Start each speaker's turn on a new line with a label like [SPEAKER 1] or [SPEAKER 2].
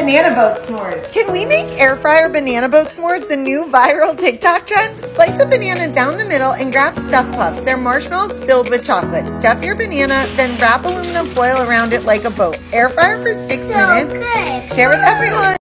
[SPEAKER 1] banana boat s'mores.
[SPEAKER 2] Can we make air fryer banana boat s'mores the new viral TikTok trend? Slice a banana down the middle and grab stuffed puffs. They're marshmallows filled with chocolate. Stuff your banana, then wrap aluminum foil around it like a boat. Air fryer for 6 minutes.
[SPEAKER 3] Good.
[SPEAKER 2] Share with everyone.